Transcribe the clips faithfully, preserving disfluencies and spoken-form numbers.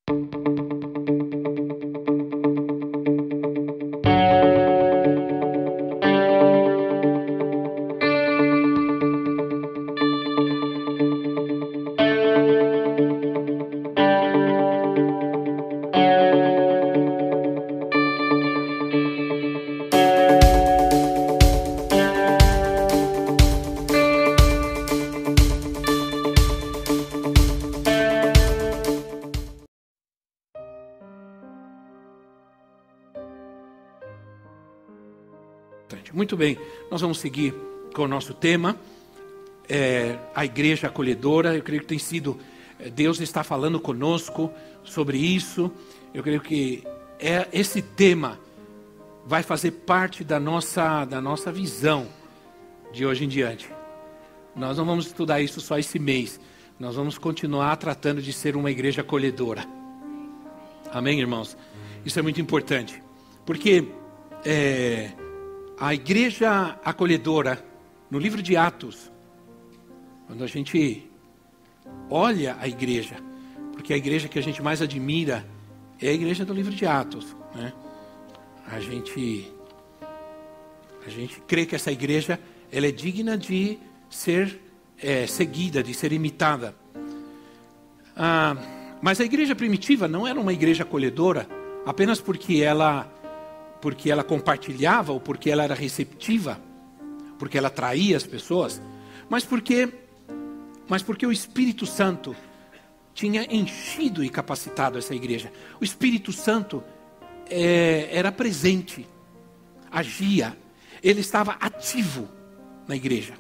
Muito bem, nós vamos seguir com o nosso tema, é, a igreja acolhedora. Eu creio que tem sido, Deus está falando conosco sobre isso. Eu creio que é, esse tema vai fazer parte da nossa, da nossa visão de hoje em diante. Nós não vamos estudar isso só esse mês, nós vamos continuar tratando de ser uma igreja acolhedora. Amém, irmãos? Isso é muito importante, porque é, a igreja acolhedora, no livro de Atos, quando a gente olha a igreja, porque a igreja que a gente mais admira é a igreja do livro de Atos, né? A gente, a gente crê que essa igreja ela é digna de ser é, seguida, de ser imitada. Ah, mas a igreja primitiva não era uma igreja acolhedora apenas porque ela... porque ela compartilhava, ou porque ela era receptiva, porque ela atraía as pessoas, mas porque, mas porque o Espírito Santo tinha enchido e capacitado essa igreja. O Espírito Santo é, era presente, agia, ele estava ativo na igreja,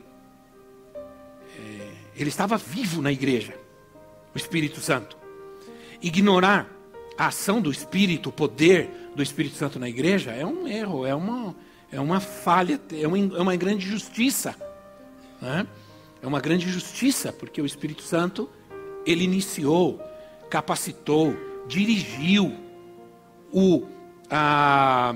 é, ele estava vivo na igreja, o Espírito Santo. Ignorar a ação do Espírito, o poder do Espírito Santo na igreja é um erro, é uma, é uma falha, é uma, é uma grande justiça, né? É uma grande justiça, porque o Espírito Santo, ele iniciou, capacitou, dirigiu o, a,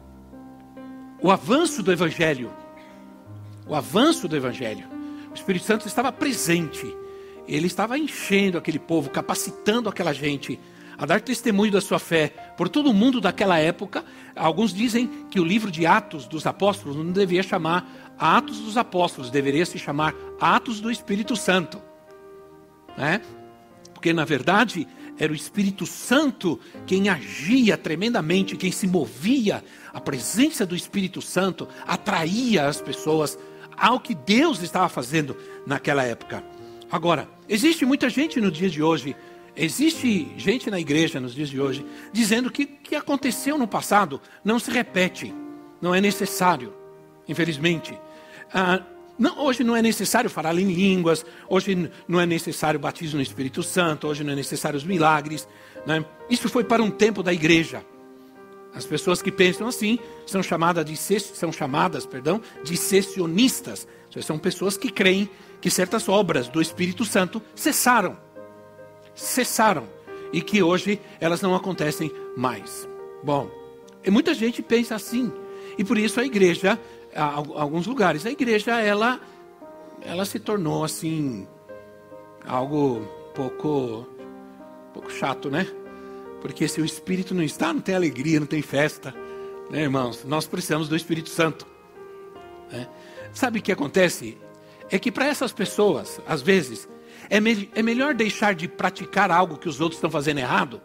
o avanço do Evangelho, o avanço do Evangelho. O Espírito Santo estava presente, ele estava enchendo aquele povo, capacitando aquela gente a dar testemunho da sua fé por todo mundo daquela época. Alguns dizem que o livro de Atos dos Apóstolos não deveria chamar Atos dos Apóstolos, deveria se chamar Atos do Espírito Santo, né? Porque na verdade era o Espírito Santo quem agia tremendamente, quem se movia. A presença do Espírito Santo atraía as pessoas ao que Deus estava fazendo naquela época. Agora, existe muita gente no dia de hoje, existe gente na igreja nos dias de hoje, dizendo que o que aconteceu no passado não se repete, não é necessário, infelizmente. Ah, não, hoje não é necessário falar em línguas, hoje não é necessário o batismo no Espírito Santo, hoje não é necessário os milagres, né? Isso foi para um tempo da igreja. As pessoas que pensam assim são chamadas de, são chamadas, perdão, de cessacionistas. São pessoas que creem que certas obras do Espírito Santo cessaram. Cessaram. E que hoje elas não acontecem mais. Bom, e muita gente pensa assim. E por isso a igreja, em alguns lugares, a igreja ela, ela se tornou assim, algo pouco, pouco chato, né? Porque se o Espírito não está, não tem alegria, não tem festa, né, irmãos? Nós precisamos do Espírito Santo, né? Sabe o que acontece? É que para essas pessoas, às vezes, é, me é melhor deixar de praticar algo que os outros estão fazendo errado,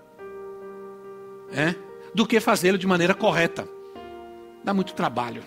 né, do que fazê-lo de maneira correta. Dá muito trabalho.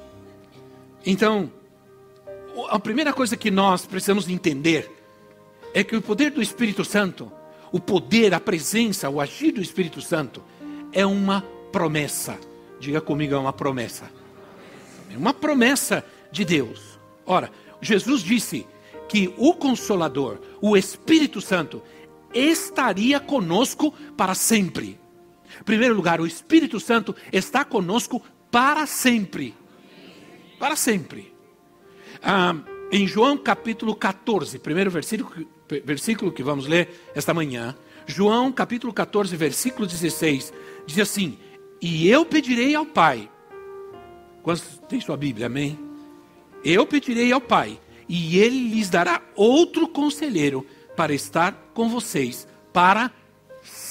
Então, a primeira coisa que nós precisamos entender é que o poder do Espírito Santo, o poder, a presença, o agir do Espírito Santo é uma promessa. Diga comigo, é uma promessa. É uma promessa de Deus. Ora, Jesus disse que o Consolador, o Espírito Santo, estaria conosco para sempre. Em primeiro lugar, o Espírito Santo está conosco para sempre. Para sempre. Ah, em João capítulo catorze, primeiro versículo, versículo que vamos ler esta manhã. João capítulo catorze, versículo dezesseis, diz assim: e eu pedirei ao Pai. Quantos tem sua Bíblia, amém? Eu pedirei ao Pai, e Ele lhes dará outro conselheiro para estar com vocês para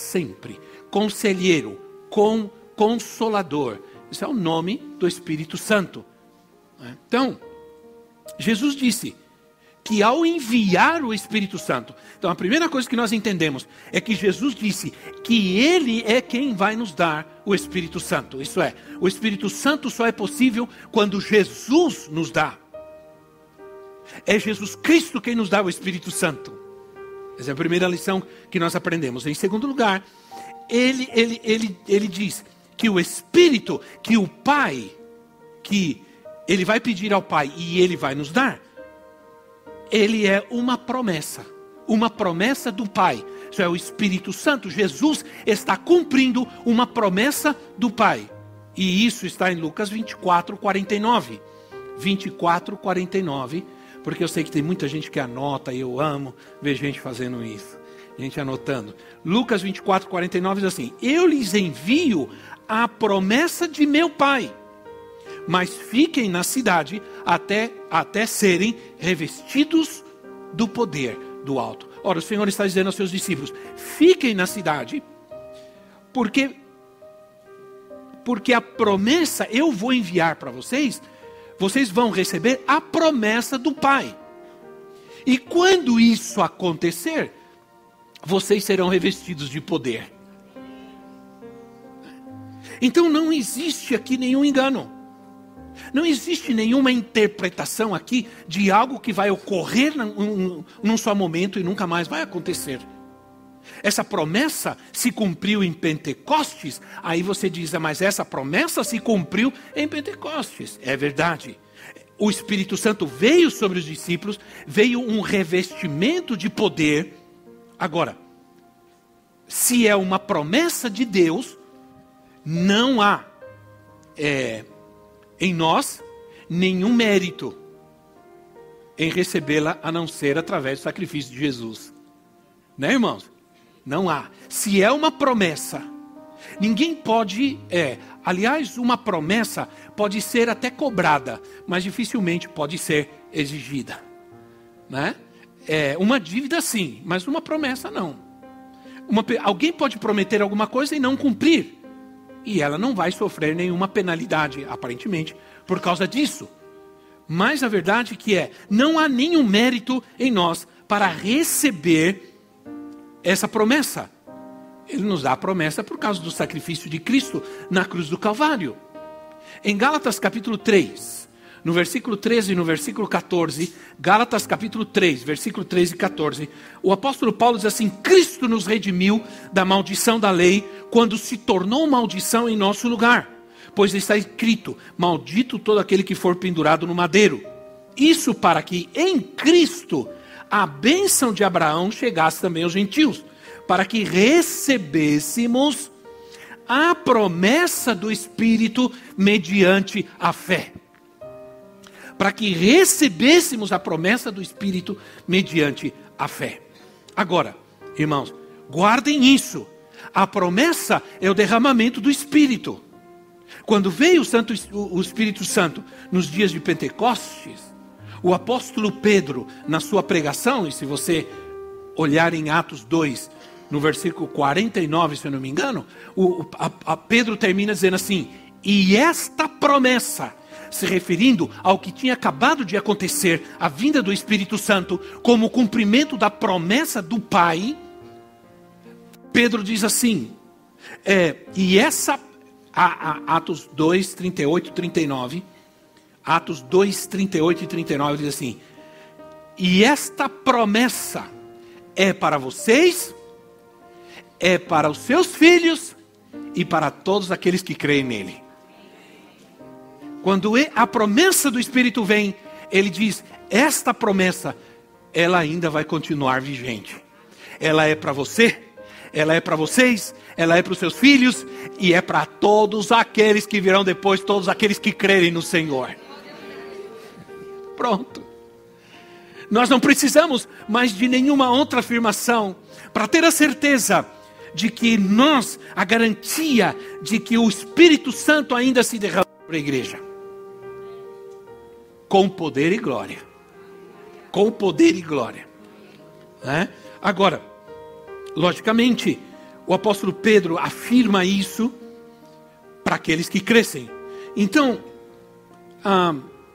sempre. Conselheiro, com, consolador. Esse é o nome do Espírito Santo. Então, Jesus disse que ao enviar o Espírito Santo, então a primeira coisa que nós entendemos é que Jesus disse que Ele é quem vai nos dar o Espírito Santo. Isso é, o Espírito Santo só é possível quando Jesus nos dá. É Jesus Cristo quem nos dá o Espírito Santo. Essa é a primeira lição que nós aprendemos. Em segundo lugar, ele, ele, ele, ele diz que o Espírito, que o Pai, que Ele vai pedir ao Pai e Ele vai nos dar, Ele é uma promessa. Uma promessa do Pai. Isso é o Espírito Santo. Jesus está cumprindo uma promessa do Pai. E isso está em Lucas vinte e quatro, quarenta e nove. vinte e quatro, quarenta e nove. Porque eu sei que tem muita gente que anota e eu amo ver gente fazendo isso. Gente anotando. Lucas vinte e quatro, quarenta e nove diz assim: eu lhes envio a promessa de meu Pai. Mas fiquem na cidade até, até serem revestidos do poder do alto. Ora, o Senhor está dizendo aos seus discípulos: fiquem na cidade, porque, porque a promessa eu vou enviar para vocês, vocês vão receber a promessa do Pai. E quando isso acontecer, vocês serão revestidos de poder. Então não existe aqui nenhum engano. Não existe nenhuma interpretação aqui de algo que vai ocorrer num, num só momento e nunca mais vai acontecer. Essa promessa se cumpriu em Pentecostes. Aí você diz, mas essa promessa se cumpriu em Pentecostes. É verdade. O Espírito Santo veio sobre os discípulos, veio um revestimento de poder. Agora, se é uma promessa de Deus, não há é, em nós nenhum mérito em recebê-la, a não ser através do sacrifício de Jesus. Né, irmãos? Não há. Se é uma promessa, ninguém pode, é, aliás, uma promessa pode ser até cobrada, mas dificilmente pode ser exigida. Né? É, uma dívida sim, mas uma promessa não. Uma, alguém pode prometer alguma coisa e não cumprir. E ela não vai sofrer nenhuma penalidade, aparentemente, por causa disso. Mas a verdade que é, não há nenhum mérito em nós para receber essa promessa. Ele nos dá a promessa por causa do sacrifício de Cristo na cruz do Calvário. Em Gálatas capítulo três, no versículo treze e no versículo quatorze, Gálatas capítulo três, versículo treze e quatorze, o apóstolo Paulo diz assim: Cristo nos redimiu da maldição da lei, quando se tornou maldição em nosso lugar. Pois está escrito, maldito todo aquele que for pendurado no madeiro. Isso para que em Cristo a bênção de Abraão chegasse também aos gentios, para que recebêssemos a promessa do Espírito mediante a fé. Para que recebêssemos a promessa do Espírito mediante a fé. Agora, irmãos, guardem isso. A promessa é o derramamento do Espírito. Quando veio o, Santo, o Espírito Santo nos dias de Pentecostes, o apóstolo Pedro, na sua pregação, e se você olhar em Atos dois, no versículo quarenta e nove, se eu não me engano, o, a, a Pedro termina dizendo assim: e esta promessa, se referindo ao que tinha acabado de acontecer, a vinda do Espírito Santo, como cumprimento da promessa do Pai, Pedro diz assim, é, e essa, a, a, Atos dois, trinta e oito, trinta e nove, Atos dois, trinta e oito e trinta e nove diz assim: e esta promessa é para vocês, é para os seus filhos e para todos aqueles que creem nele. Quando a promessa do Espírito vem, ele diz, esta promessa, ela ainda vai continuar vigente. Ela é para você, ela é para vocês, ela é para os seus filhos e é para todos aqueles que virão depois, todos aqueles que crerem no Senhor. Pronto. Nós não precisamos mais de nenhuma outra afirmação para ter a certeza de que nós, a garantia de que o Espírito Santo ainda se derrama sobre a igreja. Com poder e glória. Com poder e glória. É? Agora, logicamente, o apóstolo Pedro afirma isso para aqueles que crescem. Então, ah,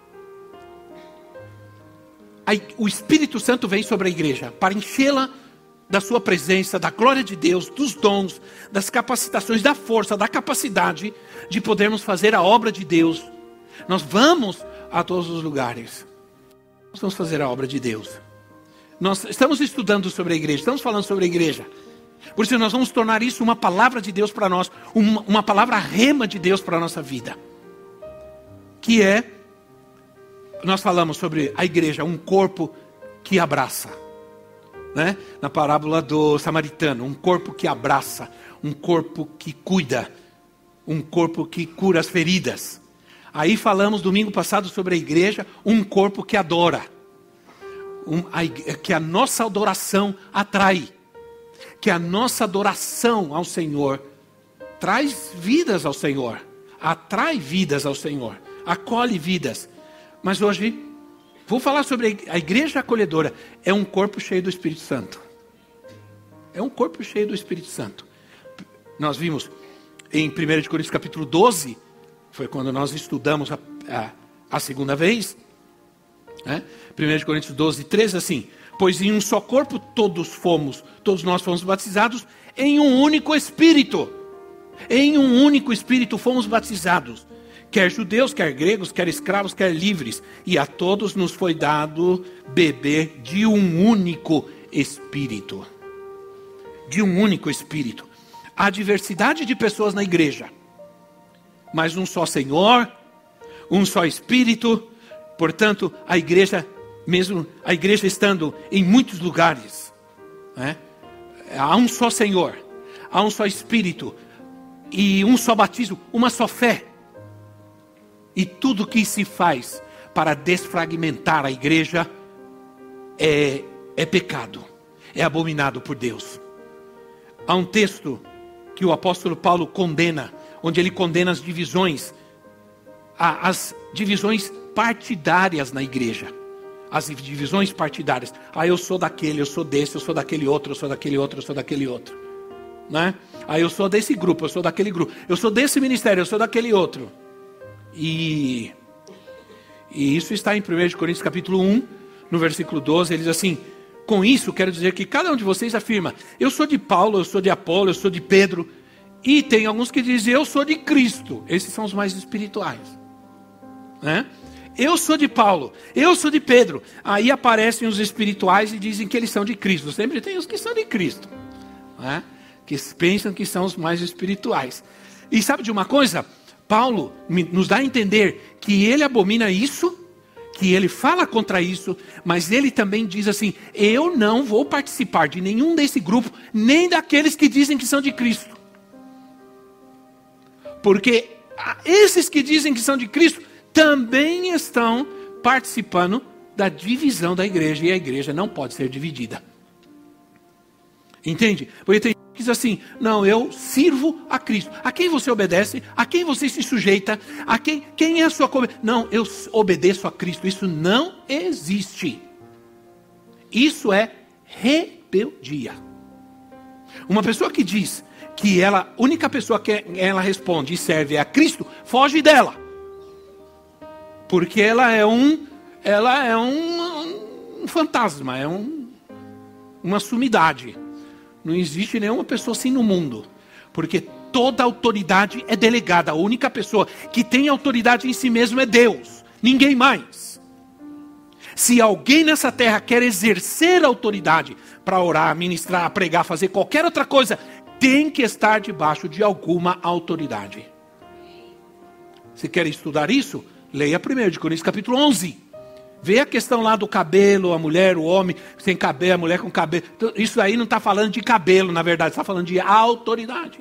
a, o Espírito Santo vem sobre a igreja para enchê-la da sua presença, da glória de Deus, dos dons, das capacitações, da força, da capacidade de podermos fazer a obra de Deus. Nós vamos a todos os lugares. Nós vamos fazer a obra de Deus. Nós estamos estudando sobre a igreja, estamos falando sobre a igreja. Por isso nós vamos tornar isso uma palavra de Deus para nós, uma, uma palavra rema de Deus para a nossa vida. Que é, nós falamos sobre a igreja, um corpo que abraça. Né? Na parábola do samaritano, um corpo que abraça, um corpo que cuida, um corpo que cura as feridas. Aí falamos domingo passado sobre a igreja, um corpo que adora, um, a, que a nossa adoração atrai, que a nossa adoração ao Senhor traz vidas ao Senhor, atrai vidas ao Senhor, acolhe vidas. Mas hoje vou falar sobre a igreja acolhedora. É um corpo cheio do Espírito Santo. É um corpo cheio do Espírito Santo. Nós vimos em primeira de Coríntios capítulo doze, foi quando nós estudamos a, a, a segunda vez. Né? primeira de Coríntios doze, treze, assim. Pois em um só corpo todos fomos, todos nós fomos batizados em um único Espírito. Em um único Espírito fomos batizados. Quer judeus, quer gregos, quer escravos, quer livres. E a todos nos foi dado beber de um único Espírito. De um único Espírito. Há diversidade de pessoas na igreja. Mas um só Senhor, um só Espírito. Portanto, a igreja, mesmo a igreja estando em muitos lugares, né? Há um só Senhor, há um só Espírito. E um só batismo, uma só fé. E tudo que se faz para desfragmentar a igreja é, é pecado, é abominado por Deus. Há um texto que o apóstolo Paulo condena, onde ele condena as divisões, as divisões partidárias na igreja. As divisões partidárias. Ah, eu sou daquele, eu sou desse, eu sou daquele outro, eu sou daquele outro, eu sou daquele outro. Né? Ah, eu sou desse grupo, eu sou daquele grupo. Eu sou desse ministério, eu sou daquele outro. E, e isso está em primeira de Coríntios capítulo um, no versículo doze, ele diz assim: com isso quero dizer que cada um de vocês afirma, eu sou de Paulo, eu sou de Apolo, eu sou de Pedro. E tem alguns que dizem, eu sou de Cristo. Esses são os mais espirituais. Né? Eu sou de Paulo, eu sou de Pedro. Aí aparecem os espirituais e dizem que eles são de Cristo. Sempre tem os que são de Cristo. Né? Que pensam que são os mais espirituais. E sabe de uma coisa? Paulo nos dá a entender que ele abomina isso, que ele fala contra isso, mas ele também diz assim, eu não vou participar de nenhum desse grupo, nem daqueles que dizem que são de Cristo. Porque esses que dizem que são de Cristo, também estão participando da divisão da igreja, e a igreja não pode ser dividida. Entende? Porque tem gente que diz assim, não, eu sirvo a Cristo. A quem você obedece? A quem você se sujeita? A quem, quem é a sua... Não, eu obedeço a Cristo. Isso não existe. Isso é rebeldia. Uma pessoa que diz que ela, a única pessoa que ela responde e serve é a Cristo, foge dela. Porque ela é um, ela é um, um fantasma, é um, uma sumidade. Não existe nenhuma pessoa assim no mundo. Porque toda autoridade é delegada. A única pessoa que tem autoridade em si mesmo é Deus. Ninguém mais. Se alguém nessa terra quer exercer autoridade para orar, ministrar, pregar, fazer qualquer outra coisa, tem que estar debaixo de alguma autoridade. Você quer estudar isso? Leia primeiro de Coríntios capítulo onze. Vê a questão lá do cabelo, a mulher, o homem sem cabelo, a mulher com cabelo. Isso aí não está falando de cabelo, na verdade, está falando de autoridade.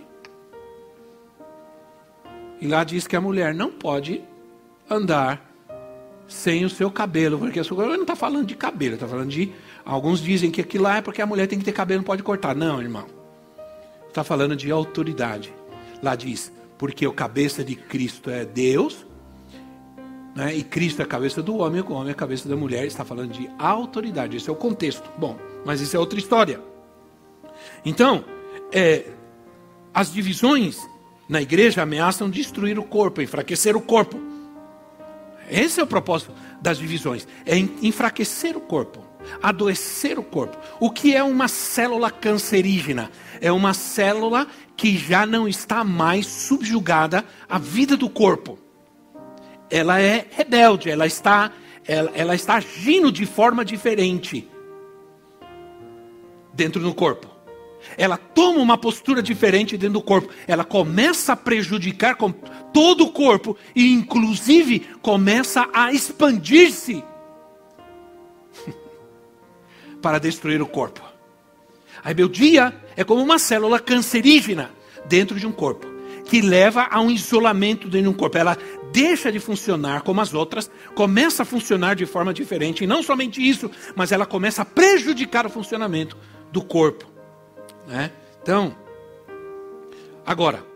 E lá diz que a mulher não pode andar sem o seu cabelo, porque a sua não está falando de cabelo, está falando de... Alguns dizem que aquilo lá é porque a mulher tem que ter cabelo, não pode cortar. Não, irmão. Está falando de autoridade. Lá diz, porque o cabeça de Cristo é Deus... Né? E Cristo é a cabeça do homem, o homem é a cabeça da mulher. Está falando de autoridade. Esse é o contexto. Bom, mas isso é outra história. Então, é, as divisões na igreja ameaçam destruir o corpo, enfraquecer o corpo. Esse é o propósito das divisões, é enfraquecer o corpo, adoecer o corpo. O que é uma célula cancerígena? É uma célula que já não está mais subjugada à vida do corpo. Ela é rebelde, ela está, ela, ela está agindo de forma diferente dentro do corpo. Ela toma uma postura diferente dentro do corpo. Ela começa a prejudicar com todo o corpo e inclusive começa a expandir-se para destruir o corpo. A rebeldia é como uma célula cancerígena dentro de um corpo, que leva a um isolamento dentro de um corpo. Ela deixa de funcionar como as outras, começa a funcionar de forma diferente. E não somente isso, mas ela começa a prejudicar o funcionamento do corpo. Né? Então, agora,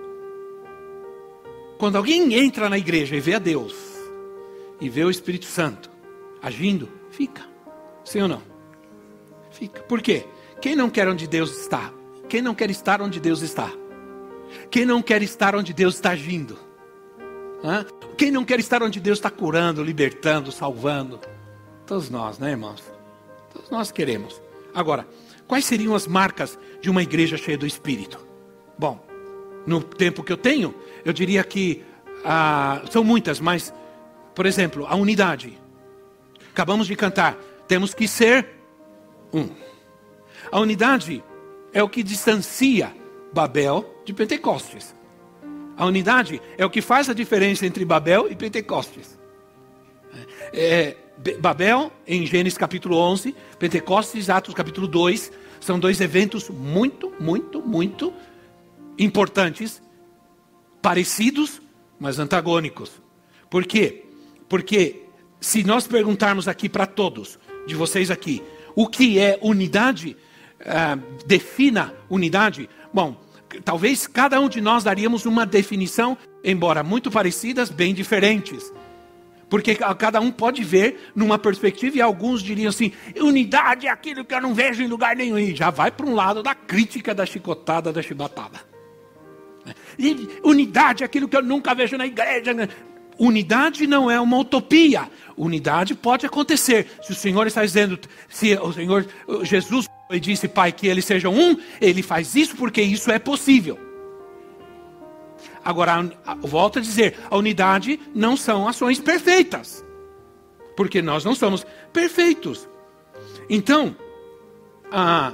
quando alguém entra na igreja e vê a Deus, e vê o Espírito Santo agindo, fica. Sim ou não? Fica. Por quê? Quem não quer onde Deus está? Quem não quer estar onde Deus está? Quem não quer estar onde Deus está agindo? Hã? Quem não quer estar onde Deus está curando, libertando, salvando? Todos nós, né, irmãos? Todos nós queremos. Agora, quais seriam as marcas de uma igreja cheia do Espírito? Bom, no tempo que eu tenho, eu diria que ah, são muitas, mas, por exemplo, a unidade. Acabamos de cantar, temos que ser um. A unidade é o que distancia Babel de Pentecostes. A unidade é o que faz a diferença entre Babel e Pentecostes. É, Babel, em Gênesis capítulo onze, Pentecostes, Atos capítulo dois, são dois eventos muito, muito, muito importantes, parecidos, mas antagônicos. Por quê? Porque se nós perguntarmos aqui para todos, de vocês aqui, o que é unidade, uh, defina unidade, bom, talvez cada um de nós daríamos uma definição, embora muito parecidas, bem diferentes. Porque cada um pode ver numa perspectiva e alguns diriam assim, unidade é aquilo que eu não vejo em lugar nenhum. E já vai para um lado da crítica, da chicotada, da chibatada. E unidade é aquilo que eu nunca vejo na igreja. Unidade não é uma utopia. Unidade pode acontecer. Se o Senhor está dizendo, se o Senhor Jesus disse, Pai, que eles sejam um, Ele faz isso porque isso é possível. Agora, volto a dizer, a unidade não são ações perfeitas. Porque nós não somos perfeitos. Então, a,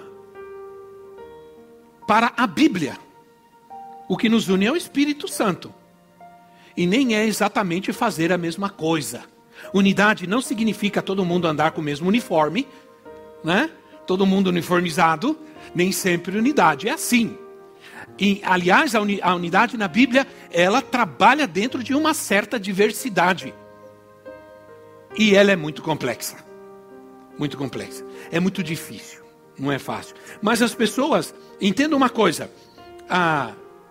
para a Bíblia, o que nos une é o Espírito Santo. E nem é exatamente fazer a mesma coisa. Unidade não significa todo mundo andar com o mesmo uniforme, né? Todo mundo uniformizado, nem sempre unidade. É assim. E, aliás, a, uni, a unidade na Bíblia, ela trabalha dentro de uma certa diversidade. E ela é muito complexa. Muito complexa. É muito difícil. Não é fácil. Mas as pessoas, entendam uma coisa. Ah,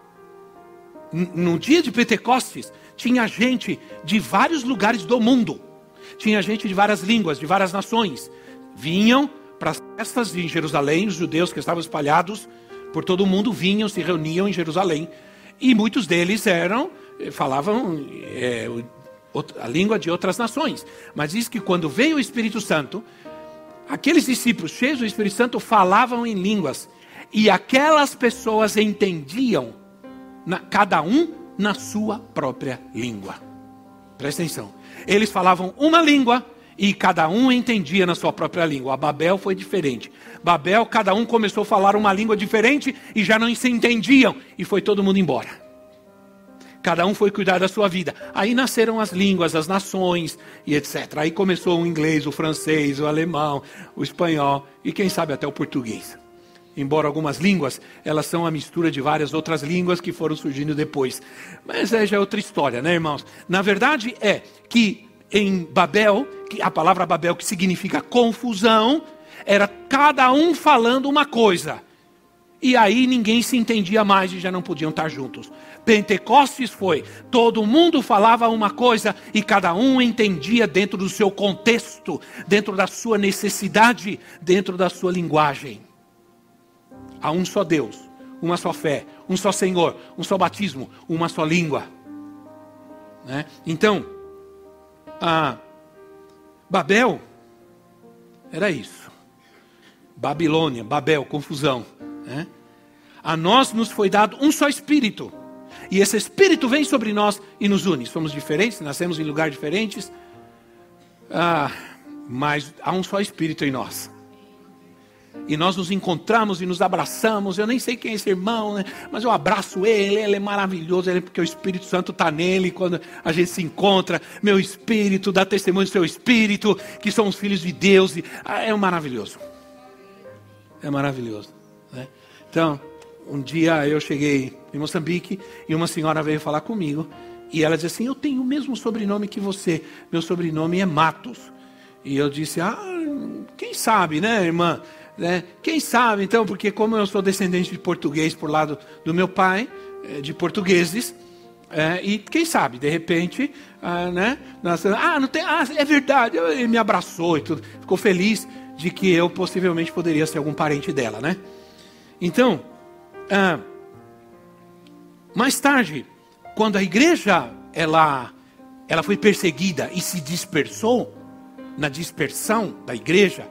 no dia de Pentecostes, tinha gente de vários lugares do mundo. Tinha gente de várias línguas, de várias nações. Vinham para as festas em Jerusalém, os judeus que estavam espalhados por todo o mundo vinham, se reuniam em Jerusalém. E muitos deles eram, falavam é, a língua de outras nações. Mas diz que quando veio o Espírito Santo, aqueles discípulos cheios do Espírito Santo falavam em línguas. E aquelas pessoas entendiam, na, cada um na sua própria língua. Presta atenção. Eles falavam uma língua e cada um entendia na sua própria língua. A Babel foi diferente. Babel, cada um começou a falar uma língua diferente e já não se entendiam. E foi todo mundo embora. Cada um foi cuidar da sua vida. Aí nasceram as línguas, as nações e etcétera. Aí começou o inglês, o francês, o alemão, o espanhol e quem sabe até o português. Embora algumas línguas, elas são a mistura de várias outras línguas que foram surgindo depois. Mas é já outra história, né, irmãos? Na verdade é que em Babel, que a palavra Babel que significa confusão, era cada um falando uma coisa. E aí ninguém se entendia mais e já não podiam estar juntos. Pentecostes foi, todo mundo falava uma coisa e cada um entendia dentro do seu contexto, dentro da sua necessidade, dentro da sua linguagem. Há um só Deus, uma só fé, um só Senhor, um só batismo, uma só língua. Né? Então, a Babel era isso. Babilônia, Babel, confusão. Né? A nós nos foi dado um só Espírito. E esse Espírito vem sobre nós e nos une. Somos diferentes, nascemos em lugares diferentes. Ah, mas há um só Espírito em nós. E nós nos encontramos e nos abraçamos. Eu nem sei quem é esse irmão, né? Mas eu abraço ele, ele é maravilhoso, ele, porque o Espírito Santo está nele. Quando a gente se encontra, meu Espírito dá testemunho do seu Espírito, que somos filhos de Deus. E, ah, é maravilhoso. É maravilhoso. Né? Então, um dia eu cheguei em Moçambique e uma senhora veio falar comigo. E ela disse assim, eu tenho o mesmo sobrenome que você. Meu sobrenome é Matos. E eu disse, ah, quem sabe, né, irmã? Né? Quem sabe, então, porque como eu sou descendente de português por lado do meu pai, de portugueses, é, e quem sabe, de repente, ah, né, nós, ah, não tem, ah, é verdade, ele me abraçou e tudo, ficou feliz de que eu possivelmente poderia ser algum parente dela, né? Então, ah, mais tarde, quando a igreja, ela, ela foi perseguida e se dispersou, na dispersão da igreja,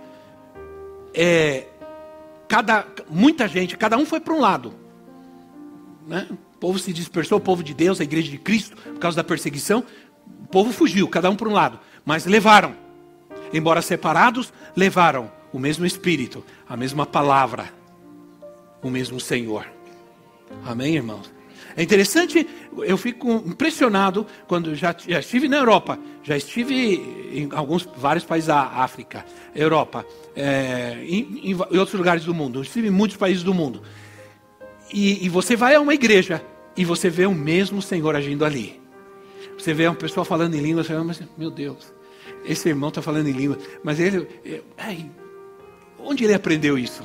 É, cada, muita gente, cada um foi para um lado, né? O povo se dispersou, o povo de Deus, a igreja de Cristo, por causa da perseguição, o povo fugiu, cada um para um lado, mas levaram, embora separados, levaram o mesmo Espírito, a mesma palavra, o mesmo Senhor. Amém, irmãos? É interessante, eu fico impressionado quando já, já estive na Europa, já estive em alguns, vários países da África, Europa, é, em, em outros lugares do mundo, eu estive em muitos países do mundo. E, e você vai a uma igreja e você vê o mesmo Senhor agindo ali. Você vê uma pessoa falando em língua, você fala, mas, meu Deus, esse irmão está falando em língua, mas ele, ai, onde ele aprendeu isso?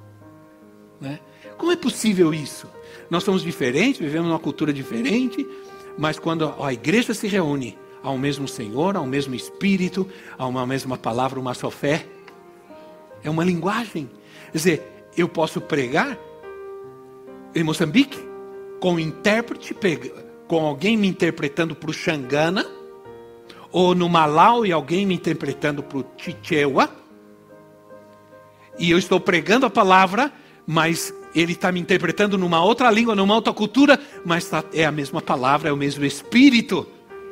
Né? Como é possível isso? Nós somos diferentes, vivemos numa cultura diferente, mas quando a igreja se reúne, há o mesmo Senhor, há o mesmo Espírito, há uma mesma palavra, uma só fé. É uma linguagem. Quer dizer, eu posso pregar em Moçambique, com um intérprete, com alguém me interpretando para o Xangana, ou no Malau e alguém me interpretando para o Chichewa, e eu estou pregando a palavra, mas ele está me interpretando numa outra língua, numa outra cultura, mas tá, é a mesma palavra, é o mesmo Espírito.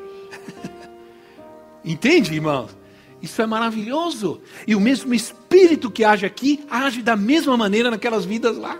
Entende, irmãos? Isso é maravilhoso. E o mesmo Espírito que age aqui, age da mesma maneira naquelas vidas lá.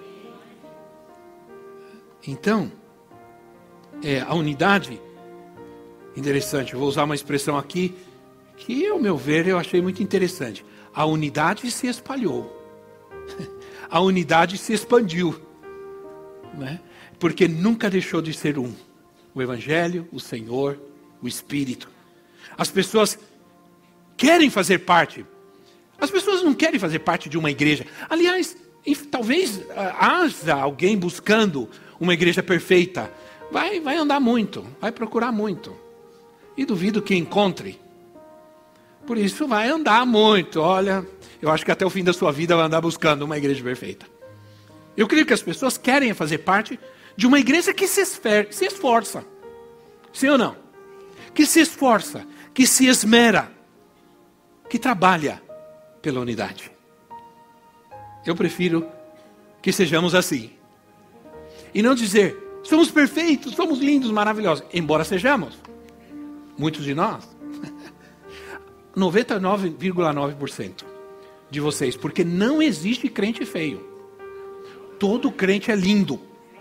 Então, é, a unidade, interessante, eu vou usar uma expressão aqui, que ao meu ver eu achei muito interessante. A unidade se espalhou. A unidade se expandiu, né? Porque nunca deixou de ser um. O Evangelho, o Senhor, o Espírito. As pessoas querem fazer parte. As pessoas não querem fazer parte de uma igreja. Aliás, talvez haja alguém buscando uma igreja perfeita. Vai, vai andar muito, vai procurar muito. E duvido que encontre. Por isso vai andar muito, olha... Eu acho que até o fim da sua vida vai andar buscando uma igreja perfeita. Eu creio que as pessoas querem fazer parte de uma igreja que se, esfer, se esforça. Sim ou não? Que se esforça, que se esmera, que trabalha pela unidade. Eu prefiro que sejamos assim. E não dizer, somos perfeitos, somos lindos, maravilhosos. Embora sejamos. Muitos de nós. noventa e nove vírgula nove por cento. De vocês, porque não existe crente feio. Todo crente é lindo.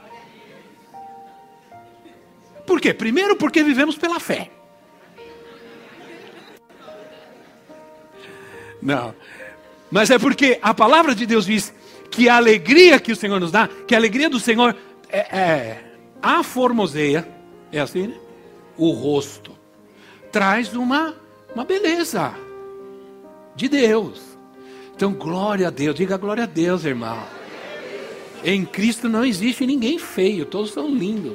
Por quê? Primeiro porque vivemos pela fé. Não. Mas é porque a palavra de Deus diz que a alegria que o Senhor nos dá, que a alegria do Senhor é, é a formoseia, é assim, né? O rosto. Traz uma, uma beleza de Deus. Então, glória a Deus. Diga glória a Deus, irmão. Em Cristo não existe ninguém feio. Todos são lindos.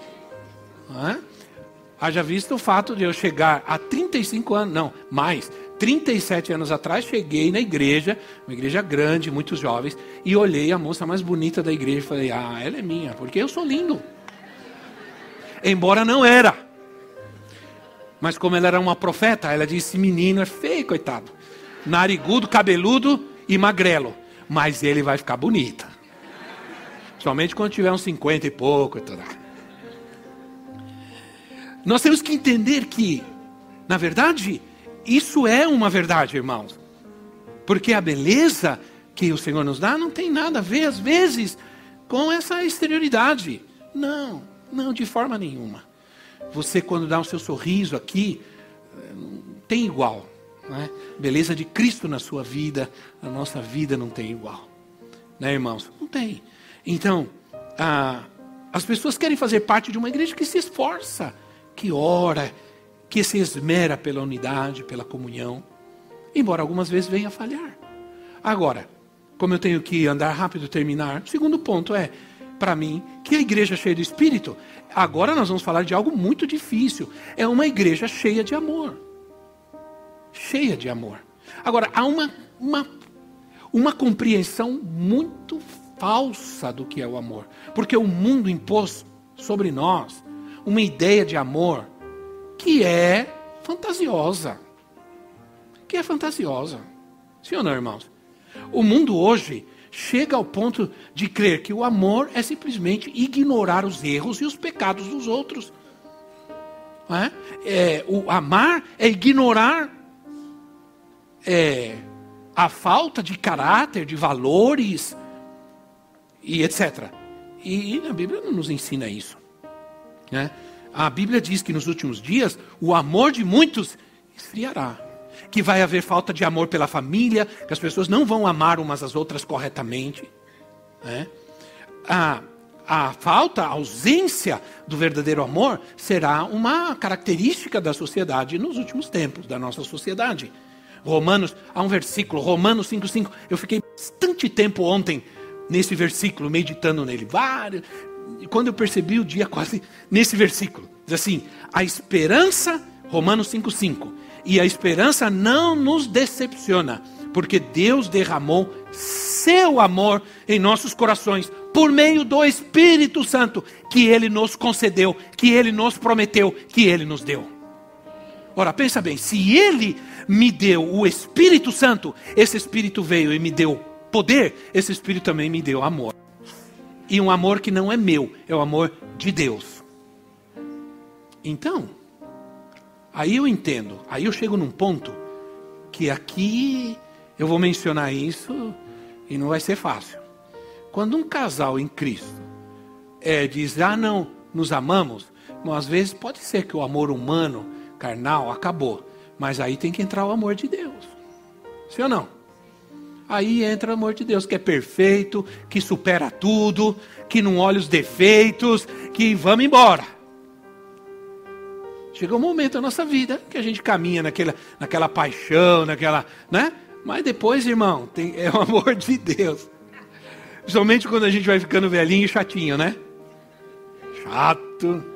Não é? Haja visto o fato de eu chegar a trinta e cinco anos. Não, mais. trinta e sete anos atrás, cheguei na igreja, uma igreja grande, muitos jovens, e olhei a moça mais bonita da igreja e falei, ah, ela é minha, porque eu sou lindo. Embora não era. Mas como ela era uma profeta, ela disse, menino é feio, coitado. Narigudo, cabeludo e magrelo. Mas ele vai ficar bonita. Somente quando tiver uns cinquenta e pouco. E tudo. Nós temos que entender que, na verdade, isso é uma verdade, irmãos. Porque a beleza que o Senhor nos dá não tem nada a ver, às vezes, com essa exterioridade. Não, não, de forma nenhuma. Você, quando dá o seu sorriso aqui, não tem igual. Não é? Beleza de Cristo na sua vida, a nossa vida não tem igual. Né, irmãos? Não tem. Então, ah, as pessoas querem fazer parte de uma igreja que se esforça, que ora, que se esmera pela unidade, pela comunhão, embora algumas vezes venha a falhar. Agora, como eu tenho que andar rápido e terminar, o segundo ponto é, para mim, que a igreja cheia do Espírito, agora nós vamos falar de algo muito difícil, é uma igreja cheia de amor. Cheia de amor. Agora, há uma, uma, uma compreensão muito falsa do que é o amor, porque o mundo impôs sobre nós uma ideia de amor que é fantasiosa. Que é fantasiosa. Sim ou não, irmãos? O mundo hoje chega ao ponto de crer que o amor é simplesmente ignorar os erros e os pecados dos outros. Não é? É, o amar é ignorar é, a falta de caráter, de valores, e etcétera. E, e a Bíblia não nos ensina isso. Né? A Bíblia diz que nos últimos dias o amor de muitos esfriará. Que vai haver falta de amor pela família, que as pessoas não vão amar umas às outras corretamente. Né? A, a falta, a ausência do verdadeiro amor será uma característica da sociedade nos últimos tempos, da nossa sociedade. Romanos, há um versículo, Romanos cinco, cinco. Eu fiquei bastante tempo ontem nesse versículo, meditando nele. Vários, e quando eu percebi o dia quase nesse versículo. Diz assim, a esperança, Romanos cinco, cinco. E a esperança não nos decepciona, porque Deus derramou seu amor em nossos corações, por meio do Espírito Santo, que Ele nos concedeu, que Ele nos prometeu, que Ele nos deu. Ora, pensa bem, se Ele me deu o Espírito Santo, esse Espírito veio e me deu poder, esse Espírito também me deu amor. E um amor que não é meu, é o amor de Deus. Então, aí eu entendo, aí eu chego num ponto que aqui eu vou mencionar isso e não vai ser fácil. Quando um casal em Cristo é, diz, ah não, nos amamos, bom, às vezes pode ser que o amor humano, carnal, acabou. Mas aí tem que entrar o amor de Deus. Sim ou não? Aí entra o amor de Deus, que é perfeito, que supera tudo, que não olha os defeitos, que vamos embora. Chega um momento da nossa vida que a gente caminha naquela, naquela paixão, naquela, né? Mas depois, irmão, tem, é o amor de Deus. Principalmente quando a gente vai ficando velhinho e chatinho, né? Chato.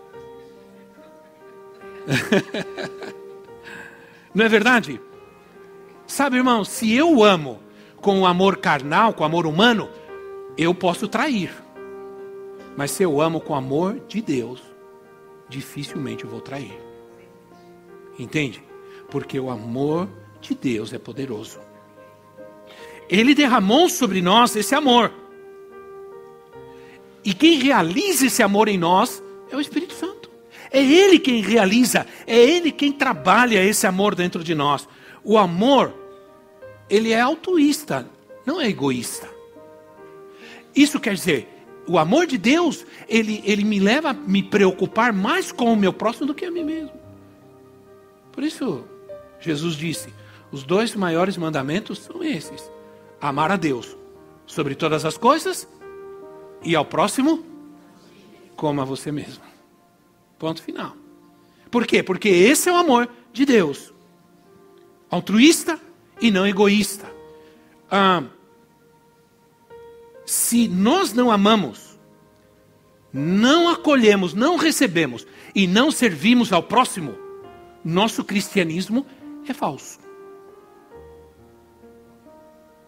Não é verdade? Sabe, irmão, se eu amo com o amor carnal, com o amor humano, eu posso trair. Mas se eu amo com o amor de Deus, dificilmente eu vou trair. Entende? Porque o amor de Deus é poderoso. Ele derramou sobre nós esse amor. E quem realiza esse amor em nós é o Espírito Santo. É Ele quem realiza, é Ele quem trabalha esse amor dentro de nós. O amor, ele é altruísta, não é egoísta. Isso quer dizer, o amor de Deus, ele, ele me leva a me preocupar mais com o meu próximo do que a mim mesmo. Por isso, Jesus disse, os dois maiores mandamentos são esses. Amar a Deus sobre todas as coisas e ao próximo como a você mesmo. Ponto final. Por quê? Porque esse é o amor de Deus. Altruísta e não egoísta. Ah, se nós não amamos, não acolhemos, não recebemos e não servimos ao próximo, nosso cristianismo é falso.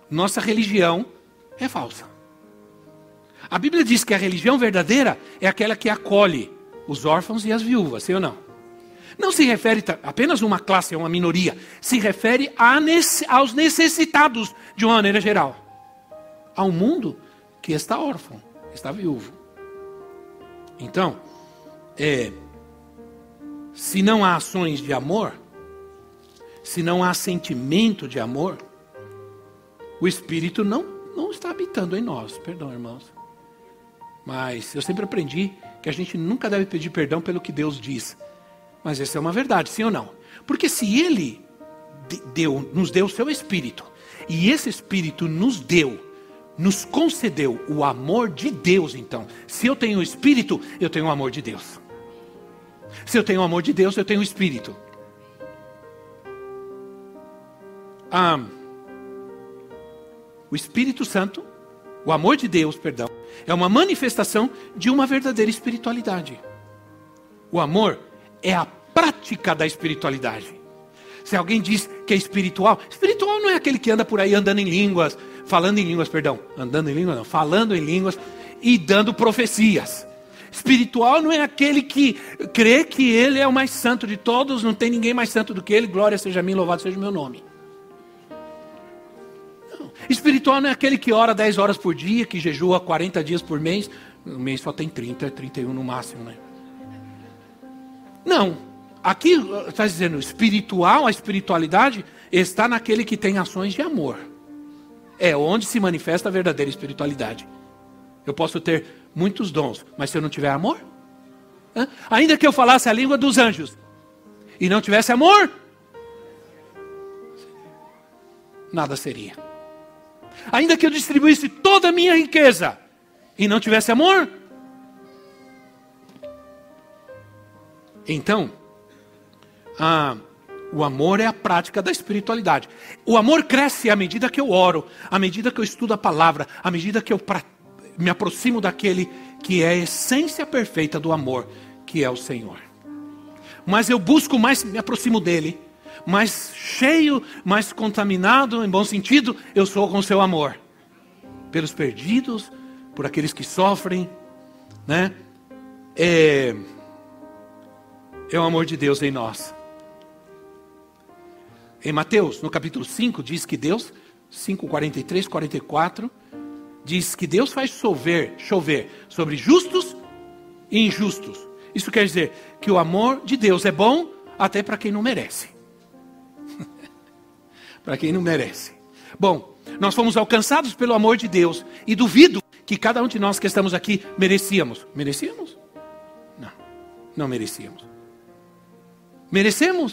nossa religião é falsa. A Bíblia diz que a religião verdadeira é aquela que acolhe os órfãos e as viúvas, sim ou não? Não se refere a apenas uma classe, a uma minoria. Se refere a nesse, aos necessitados de uma maneira geral. A um mundo que está órfão, está viúvo. Então, é, se não há ações de amor, se não há sentimento de amor, o Espírito não, não está habitando em nós. Perdão, irmãos. Mas eu sempre aprendi que a gente nunca deve pedir perdão pelo que Deus diz. Mas essa é uma verdade, sim ou não? Porque se Ele deu, nos deu o seu Espírito, e esse Espírito nos deu, nos concedeu o amor de Deus, então. Se eu tenho o Espírito, eu tenho o amor de Deus. Se eu tenho o amor de Deus, eu tenho o Espírito. Ah, o Espírito Santo, o amor de Deus, perdão, é uma manifestação de uma verdadeira espiritualidade. O amor é a prática da espiritualidade. Se alguém diz que é espiritual, espiritual não é aquele que anda por aí andando em línguas, falando em línguas, perdão, andando em línguas não, falando em línguas e dando profecias. Espiritual não é aquele que crê que ele é o mais santo de todos, não tem ninguém mais santo do que ele, glória seja a mim, louvado seja o meu nome. Não. Espiritual não é aquele que ora dez horas por dia, que jejua quarenta dias por mês, no mês só tem trinta, trinta e um no máximo, né? Não, aqui está dizendo espiritual, a espiritualidade está naquele que tem ações de amor. É onde se manifesta a verdadeira espiritualidade. Eu posso ter muitos dons, mas se eu não tiver amor? Hã? Ainda que eu falasse a língua dos anjos e não tivesse amor, nada seria. Ainda que eu distribuísse toda a minha riqueza e não tivesse amor, então, ah, o amor é a prática da espiritualidade. O amor cresce à medida que eu oro, à medida que eu estudo a palavra, à medida que eu pra, me aproximo daquele que é a essência perfeita do amor, que é o Senhor. Mas eu busco mais, me aproximo dele, mais cheio, mais contaminado, em bom sentido, eu sou com o seu amor. Pelos perdidos, por aqueles que sofrem, né? É... É o amor de Deus em nós. Em Mateus, no capítulo cinco, diz que Deus, cinco, quarenta e três, quarenta e quatro, diz que Deus faz chover, chover sobre justos e injustos. Isso quer dizer que o amor de Deus é bom até para quem não merece. Para quem não merece. Bom, nós fomos alcançados pelo amor de Deus e duvido que cada um de nós que estamos aqui merecíamos. Merecíamos? Não, não merecíamos. Merecemos?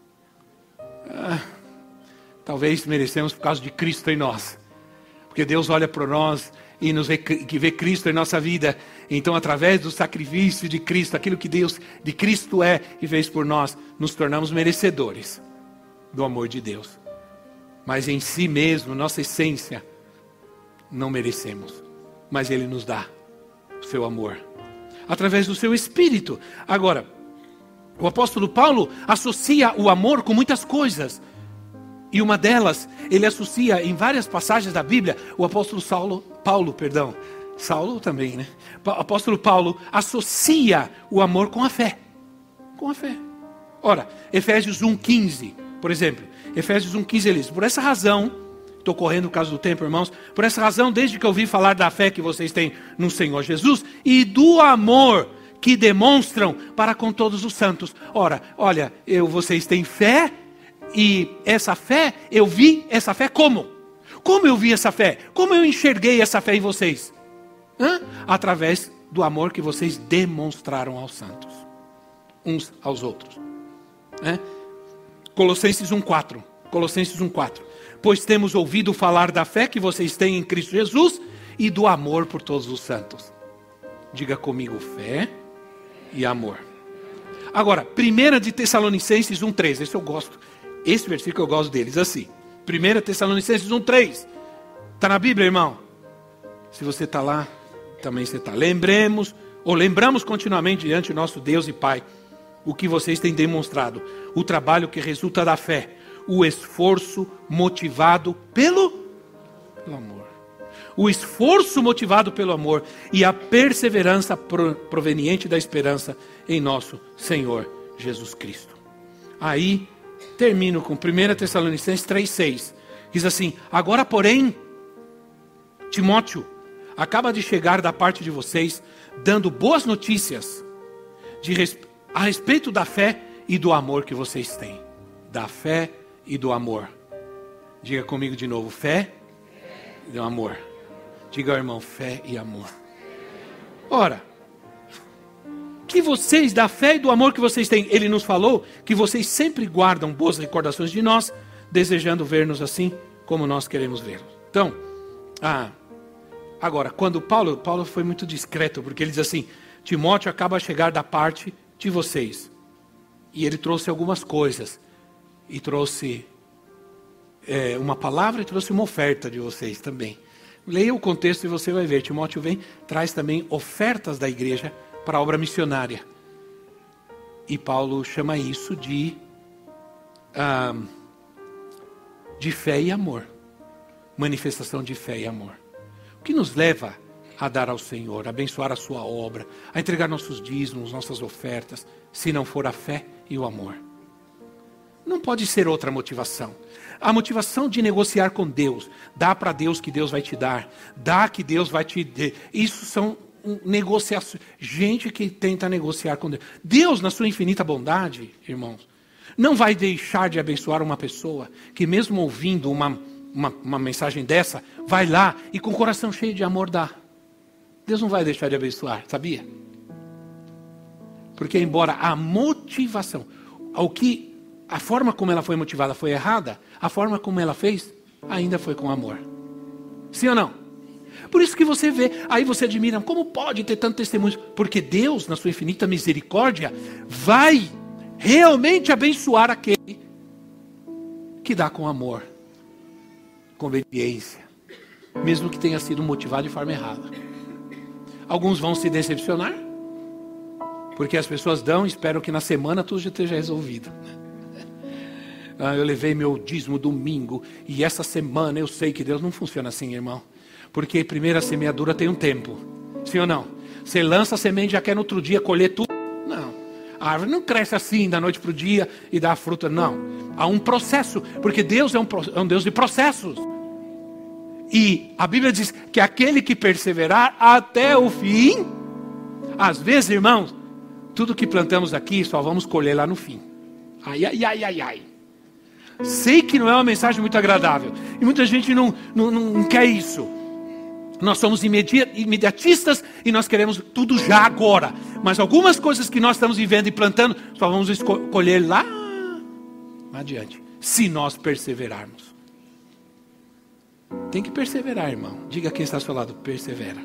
Ah, talvez merecemos por causa de Cristo em nós. Porque Deus olha para nós e nos vê, que vê Cristo em nossa vida. Então, através do sacrifício de Cristo, aquilo que Deus de Cristo é e fez por nós, nos tornamos merecedores do amor de Deus. Mas em si mesmo, nossa essência, não merecemos. Mas Ele nos dá o seu amor. Através do seu Espírito. Agora, o apóstolo Paulo associa o amor com muitas coisas. E uma delas, ele associa em várias passagens da Bíblia, o apóstolo Saulo, Paulo, perdão, Saulo também, né? O apóstolo Paulo associa o amor com a fé. Com a fé. Ora, Efésios um, quinze, por exemplo. Efésios um, quinze, ele diz, por essa razão, estou correndo por causa do tempo, irmãos, por essa razão, desde que eu ouvi falar da fé que vocês têm no Senhor Jesus e do amor que demonstram para com todos os santos. Ora, olha, eu, vocês têm fé, e essa fé, eu vi essa fé como? Como eu vi essa fé? Como eu enxerguei essa fé em vocês? Hã? Através do amor que vocês demonstraram aos santos, uns aos outros. Hã? Colossenses um, quatro. Colossenses um, quatro. Pois temos ouvido falar da fé que vocês têm em Cristo Jesus e do amor por todos os santos. Diga comigo, fé e amor. Agora, primeira de Tessalonicenses um, três. Esse eu gosto. Esse versículo eu gosto deles assim. primeira Tessalonicenses um, três. Está na Bíblia, irmão? Se você está lá, também você está. Lembremos, ou lembramos continuamente diante do nosso Deus e Pai, o que vocês têm demonstrado. O trabalho que resulta da fé. O esforço motivado pelo pelo amor. O esforço motivado pelo amor e a perseverança proveniente da esperança em nosso Senhor Jesus Cristo. Aí, termino com primeira Tessalonicenses três, seis. Diz assim: agora, porém, Timóteo acaba de chegar da parte de vocês, dando boas notícias de, a respeito da fé e do amor que vocês têm. Da fé e do amor. Diga comigo de novo: fé e do amor. Diga ao irmão: fé e amor. Ora, que vocês, da fé e do amor que vocês têm, ele nos falou que vocês sempre guardam boas recordações de nós, desejando ver-nos assim como nós queremos vê-los. Então, ah, agora, quando Paulo, Paulo foi muito discreto, porque ele diz assim: Timóteo acaba de chegar da parte de vocês. E ele trouxe algumas coisas. E trouxe é, uma palavra e trouxe uma oferta de vocês também. Leia o contexto e você vai ver. Timóteo vem, traz também ofertas da igreja para a obra missionária. E Paulo chama isso de, ah, de fé e amor. Manifestação de fé e amor. O que nos leva a dar ao Senhor, a abençoar a sua obra, a entregar nossos dízimos, nossas ofertas, se não for a fé e o amor? Não pode ser outra motivação. A motivação de negociar com Deus, dá para Deus que Deus vai te dar, dá que Deus vai te dar. Isso são negociações, gente que tenta negociar com Deus. Deus, na sua infinita bondade, irmãos, não vai deixar de abençoar uma pessoa que mesmo ouvindo uma, uma, uma mensagem dessa, vai lá e com o coração cheio de amor dá. Deus não vai deixar de abençoar, sabia? Porque embora a motivação, ao que a forma como ela foi motivada foi errada, a forma como ela fez ainda foi com amor. Sim ou não? Por isso que você vê, aí você admira, como pode ter tanto testemunho? Porque Deus, na sua infinita misericórdia, vai realmente abençoar aquele que dá com amor, com obediência, mesmo que tenha sido motivado de forma errada. Alguns vão se decepcionar, porque as pessoas dão e esperam que na semana tudo já esteja resolvido. Ah, eu levei meu dízimo domingo e essa semana eu sei que Deus não funciona assim, irmão. Porque primeiro a semeadura tem um tempo. Sim ou não? Você lança a semente e já quer no outro dia colher tudo? Não. A árvore não cresce assim da noite para o dia e dá a fruta, não. Há um processo, porque Deus é um, é um Deus de processos. E a Bíblia diz que aquele que perseverar até o fim, às vezes, irmãos, tudo que plantamos aqui só vamos colher lá no fim. Ai, ai, ai, ai, ai. Sei que não é uma mensagem muito agradável. E muita gente não, não, não quer isso. Nós somos imediatistas e nós queremos tudo já agora. Mas algumas coisas que nós estamos vivendo e plantando, só vamos colher lá, lá adiante. Se nós perseverarmos. Tem que perseverar, irmão. Diga quem está ao seu lado, persevera.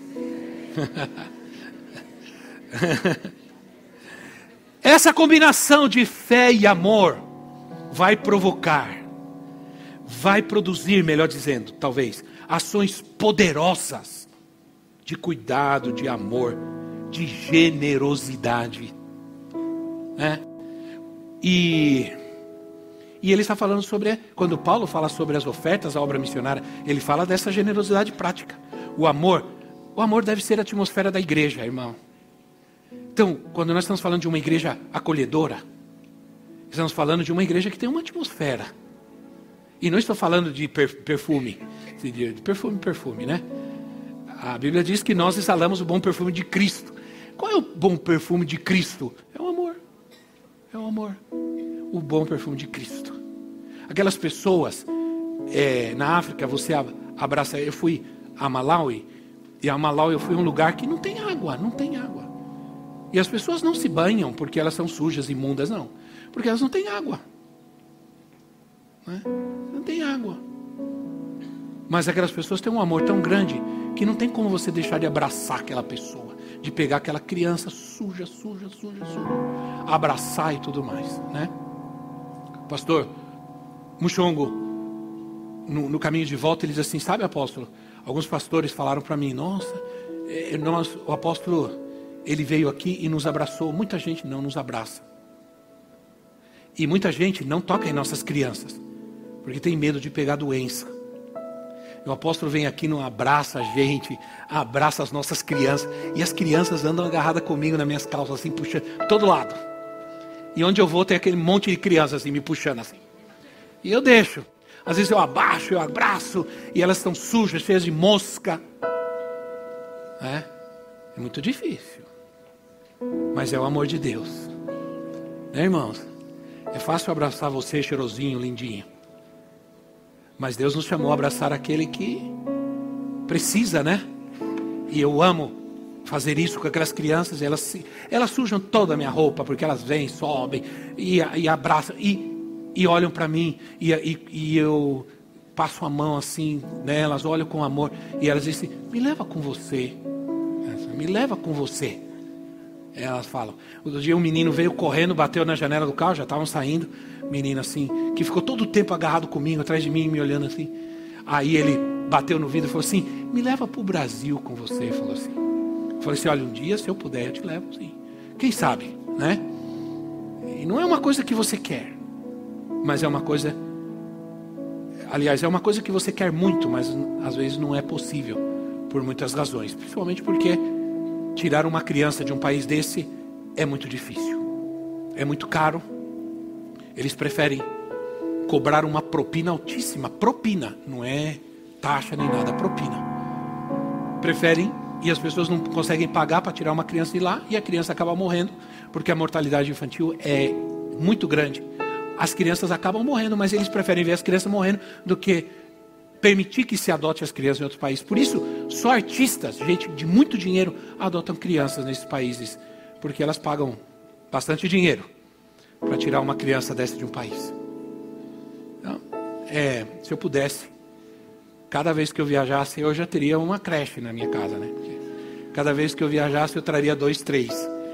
Essa combinação de fé e amor vai provocar, vai produzir, melhor dizendo, talvez, ações poderosas de cuidado, de amor, de generosidade. Né? E, e ele está falando sobre, quando Paulo fala sobre as ofertas, a obra missionária, ele fala dessa generosidade prática. O amor, o amor deve ser a atmosfera da igreja, irmão. Então, quando nós estamos falando de uma igreja acolhedora, estamos falando de uma igreja que tem uma atmosfera. E não estou falando de perfume. De perfume, perfume, né? A Bíblia diz que nós exalamos o bom perfume de Cristo. Qual é o bom perfume de Cristo? É o amor. É o amor. O bom perfume de Cristo. Aquelas pessoas, é, na África, você abraça. Eu fui a Malawi. E a Malawi eu fui a um lugar que não tem água. Não tem água. E as pessoas não se banham porque elas são sujas, imundas, não. Porque elas não têm água. Né? Não tem água. Mas aquelas pessoas têm um amor tão grande que não tem como você deixar de abraçar aquela pessoa. De pegar aquela criança suja, suja, suja, suja. Abraçar e tudo mais. Né? Pastor Muxongo, no, no caminho de volta, ele diz assim, sabe, apóstolo? Alguns pastores falaram para mim, nossa, é, nós, o apóstolo, ele veio aqui e nos abraçou. Muita gente não nos abraça. E muita gente não toca em nossas crianças, porque tem medo de pegar doença. O apóstolo vem aqui, não abraça a gente, abraça as nossas crianças. E as crianças andam agarradas comigo nas minhas calças, assim, puxando, todo lado. E onde eu vou tem aquele monte de crianças assim, me puxando assim. E eu deixo. Às vezes eu abaixo, eu abraço, e elas estão sujas, cheias de mosca. É, é muito difícil. Mas é o amor de Deus. Né, irmãos? É fácil abraçar você, cheirosinho, lindinho. Mas Deus nos chamou a abraçar aquele que precisa, né? E eu amo fazer isso com aquelas crianças. Elas, elas sujam toda a minha roupa, porque elas vêm, sobem, e, e abraçam, e, e olham para mim. E, e, e eu passo a mão assim nelas, olho com amor. E elas dizem, me leva com você. Me leva com você. Elas falam. Outro dia um menino veio correndo, bateu na janela do carro, já estavam saindo. Menino assim, que ficou todo o tempo agarrado comigo, atrás de mim, me olhando assim. Aí ele bateu no vidro e falou assim, me leva para o Brasil com você. Falou assim. Eu falei assim, olha, um dia se eu puder eu te levo sim. Quem sabe, né? E não é uma coisa que você quer, mas é uma coisa, aliás, é uma coisa que você quer muito, mas às vezes não é possível, por muitas razões. Principalmente porque tirar uma criança de um país desse é muito difícil. É muito caro. Eles preferem cobrar uma propina altíssima. Propina, não é taxa nem nada, propina. Preferem, e as pessoas não conseguem pagar para tirar uma criança de lá, e a criança acaba morrendo, porque a mortalidade infantil é muito grande. As crianças acabam morrendo, mas eles preferem ver as crianças morrendo do que permitir que se adote as crianças em outros países. Por isso, só artistas, gente de muito dinheiro, adotam crianças nesses países, porque elas pagam bastante dinheiro para tirar uma criança dessa de um país. Então, é, se eu pudesse, cada vez que eu viajasse, eu já teria uma creche na minha casa, né? Porque cada vez que eu viajasse, eu traria dois, três.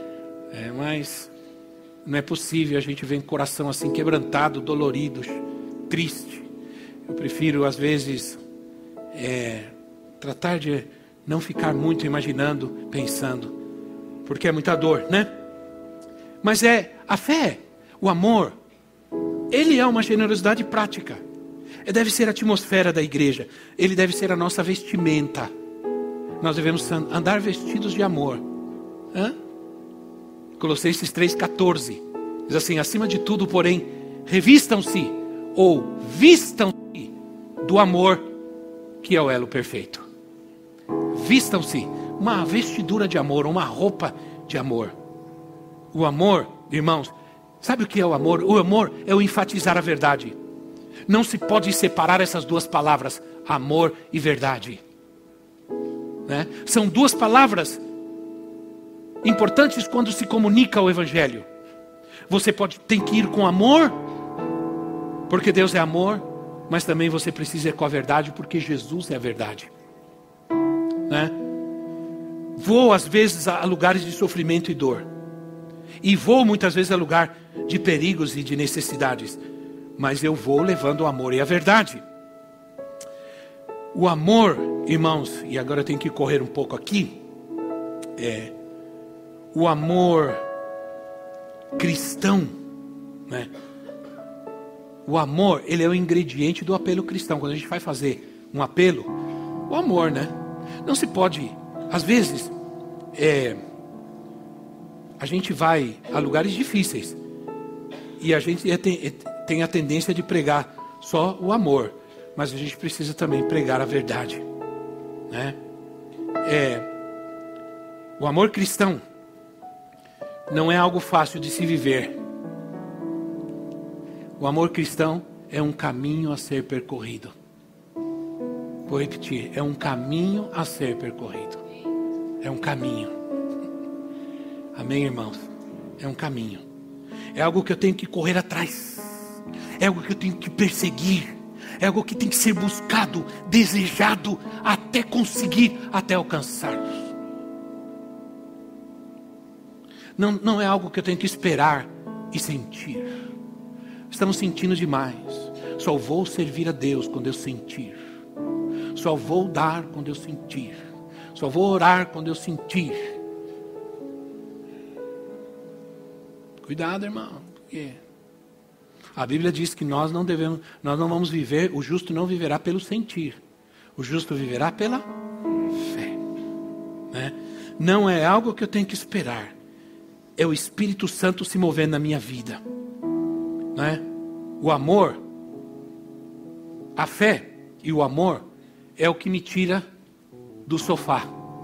É, mas não é possível, a gente vem com o coração assim quebrantado, dolorido, triste. Eu prefiro, às vezes, é, tratar de não ficar muito imaginando, pensando, porque é muita dor, né? Mas é a fé, o amor, ele é uma generosidade prática. Ele deve ser a atmosfera da igreja. Ele deve ser a nossa vestimenta. Nós devemos andar vestidos de amor. Hã? Colossenses três, quatorze. Diz assim, acima de tudo, porém, revistam-se ou vistam-se do amor, que é o elo perfeito. Vistam-se, uma vestidura de amor, uma roupa de amor. O amor, irmãos, sabe o que é o amor? O amor é o enfatizar a verdade. Não se pode separar essas duas palavras, amor e verdade. Né? São duas palavras importantes quando se comunica o evangelho. Você pode, tem que ir com amor, porque Deus é amor, mas também você precisa ir com a verdade, porque Jesus é a verdade. Né? Vou às vezes a lugares de sofrimento e dor. E vou muitas vezes a lugar de perigos e de necessidades. Mas eu vou levando o amor e a verdade. O amor, irmãos, e agora eu tenho que correr um pouco aqui. É, o amor cristão, né? O amor, ele é o ingrediente do apelo cristão. Quando a gente vai fazer um apelo, o amor, né? Não se pode, às vezes, é, a gente vai a lugares difíceis e a gente tem, tem a tendência de pregar só o amor, mas a gente precisa também pregar a verdade, né? É, o amor cristão não é algo fácil de se viver. O amor cristão é um caminho a ser percorrido. Vou repetir, é um caminho a ser percorrido. É um caminho. Amém, irmãos? É um caminho. É algo que eu tenho que correr atrás. É algo que eu tenho que perseguir. É algo que tem que ser buscado, desejado, até conseguir, até alcançar. Não, não é algo que eu tenho que esperar e sentir. Estamos sentindo demais. Só vou servir a Deus quando eu sentir. Só vou dar quando eu sentir. Só vou orar quando eu sentir. Cuidado, irmão. Porque a Bíblia diz que nós não devemos, nós não vamos viver, o justo não viverá pelo sentir. O justo viverá pela fé. Né? Não é algo que eu tenho que esperar. É o Espírito Santo se movendo na minha vida. Né? O amor, a fé e o amor é o que me tira do sofá.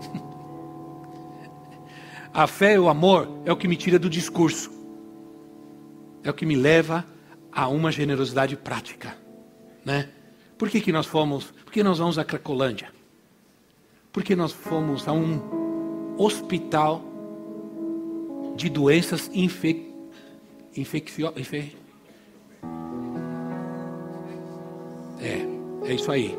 A fé e o amor é o que me tira do discurso. É o que me leva a uma generosidade prática. Né? Por que que nós fomos, por que nós vamos a Cracolândia? Porque nós fomos a um hospital de doenças infec... infecciosas. Infe... É, é isso aí.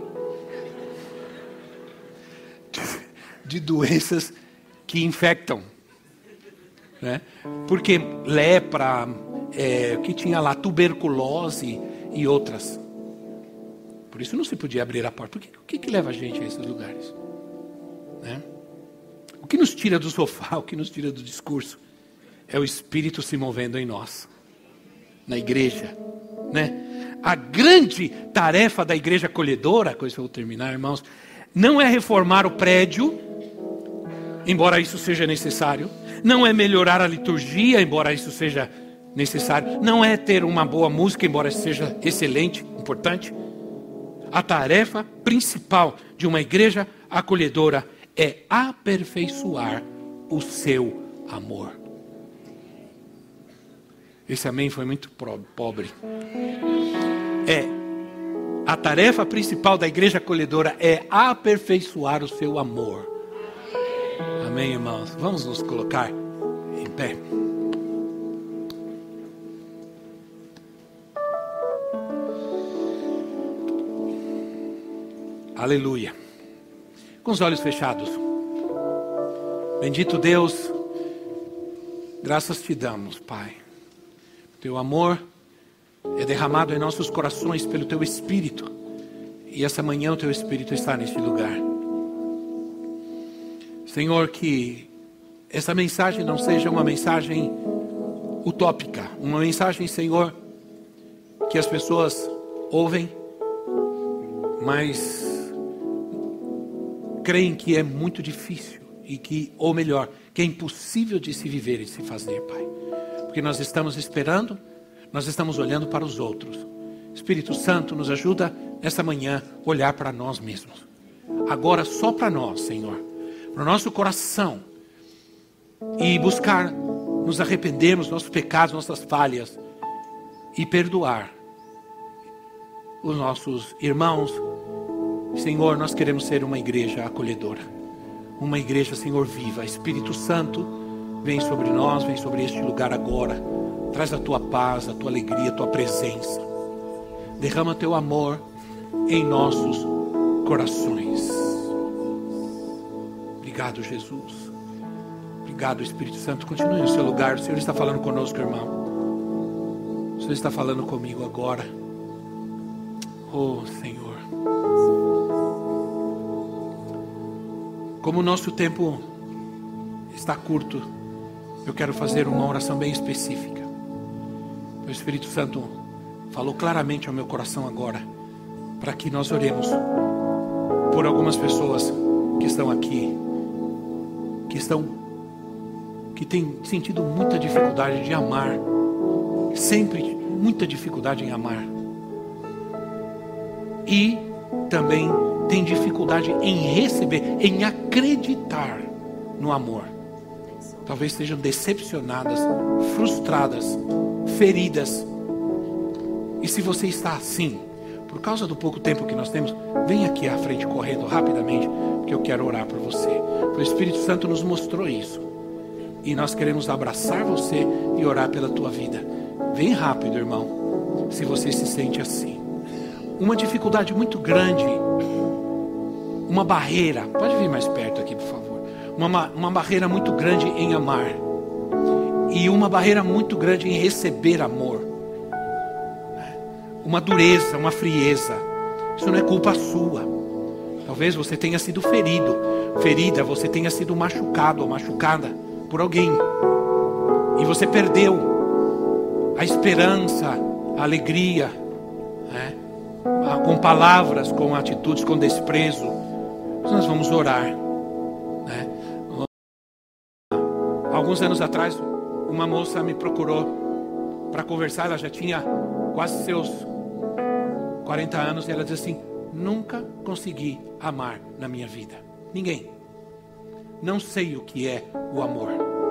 De doenças que infectam. Né? Porque lepra, é, que tinha lá tuberculose e outras. Por isso não se podia abrir a porta. Porque, o que, que leva a gente a esses lugares? Né? O que nos tira do sofá, o que nos tira do discurso, é o Espírito se movendo em nós, na igreja. Né? A grande tarefa da igreja acolhedora, com isso eu vou terminar, irmãos, não é reformar o prédio, embora isso seja necessário. Não é melhorar a liturgia, embora isso seja necessário. Não é ter uma boa música, embora isso seja excelente, importante. A tarefa principal de uma igreja acolhedora é aperfeiçoar o seu amor. Esse amém foi muito pobre. É, a tarefa principal da igreja acolhedora é aperfeiçoar o seu amor. Amém, irmãos? Vamos nos colocar em pé. Aleluia. Com os olhos fechados. Bendito Deus, graças te damos, Pai. Teu amor é derramado em nossos corações pelo Teu Espírito. E essa manhã o Teu Espírito está neste lugar. Senhor, que essa mensagem não seja uma mensagem utópica. Uma mensagem, Senhor, que as pessoas ouvem, mas creem que é muito difícil. E que, ou melhor, que é impossível de se viver e se fazer, Pai. Porque nós estamos esperando, nós estamos olhando para os outros. Espírito Santo, nos ajuda nessa manhã a olhar para nós mesmos. Agora só para nós, Senhor. Para o nosso coração. E buscar nos arrependermos dos nossos pecados, nossas falhas. E perdoar os nossos irmãos. Senhor, nós queremos ser uma igreja acolhedora. Uma igreja, Senhor, viva. Espírito Santo, vem sobre nós, vem sobre este lugar agora. Traz a tua paz, a tua alegria, a tua presença. Derrama teu amor em nossos corações. Obrigado, Jesus. Obrigado, Espírito Santo. Continue no seu lugar. O Senhor está falando conosco, irmão. O Senhor está falando comigo agora. Oh, Senhor. Como o nosso tempo está curto, eu quero fazer uma oração bem específica. O Espírito Santo falou claramente ao meu coração agora, para que nós oremos por algumas pessoas que estão aqui, que estão, que têm sentido muita dificuldade de amar, sempre muita dificuldade em amar, e também tem dificuldade em receber, em acreditar no amor. Talvez estejam decepcionadas, frustradas, feridas. E se você está assim, por causa do pouco tempo que nós temos, vem aqui à frente correndo rapidamente, porque eu quero orar por você. O Espírito Santo nos mostrou isso. E nós queremos abraçar você e orar pela tua vida. Vem rápido, irmão, se você se sente assim. Uma dificuldade muito grande, uma barreira, pode vir mais perto aqui, por favor. Uma, uma barreira muito grande em amar. E uma barreira muito grande em receber amor. Uma dureza, uma frieza. Isso não é culpa sua. Talvez você tenha sido ferido, ferida, você tenha sido machucado ou machucada por alguém. E você perdeu a esperança, a alegria, né? com palavras, com atitudes, com desprezo. Mas nós vamos orar, né? Alguns anos atrás, uma moça me procurou para conversar. Ela já tinha quase seus quarenta anos, e ela disse assim: nunca consegui amar na minha vida ninguém, não sei o que é o amor.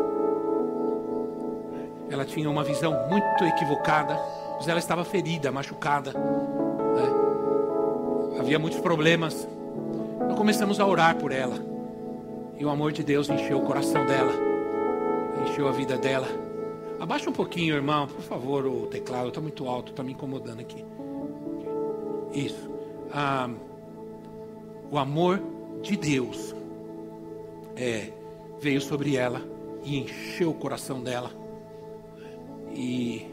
Ela tinha uma visão muito equivocada, mas ela estava ferida, machucada, né? Havia muitos problemas. Nós começamos a orar por ela, e o amor de Deus encheu o coração dela, encheu a vida dela. Abaixa um pouquinho, irmão, por favor, o teclado está muito alto, está me incomodando aqui. Isso. Ah, o amor de Deus é, veio sobre ela e encheu o coração dela. E,